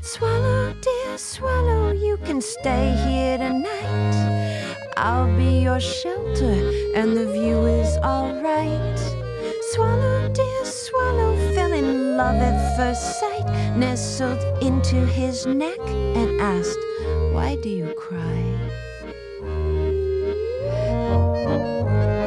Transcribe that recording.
Swallow, dear swallow, you can stay here tonight. I'll be your shelter and the view is alright. Swallow, dear swallow, fell in love at first sight, nestled into his neck and asked, why do you cry?